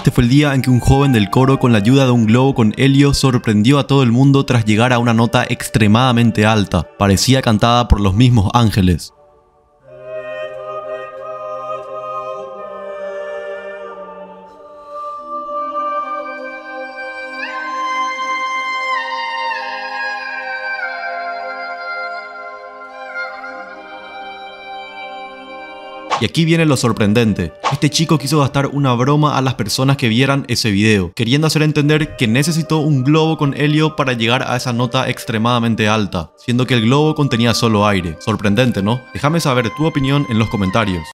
Este fue el día en que un joven del coro, con la ayuda de un globo con helio, sorprendió a todo el mundo tras llegar a una nota extremadamente alta. Parecía cantada por los mismos ángeles. Y aquí viene lo sorprendente. Este chico quiso gastar una broma a las personas que vieran ese video, queriendo hacer entender que necesitó un globo con helio para llegar a esa nota extremadamente alta, siendo que el globo contenía solo aire. Sorprendente, ¿no? Déjame saber tu opinión en los comentarios.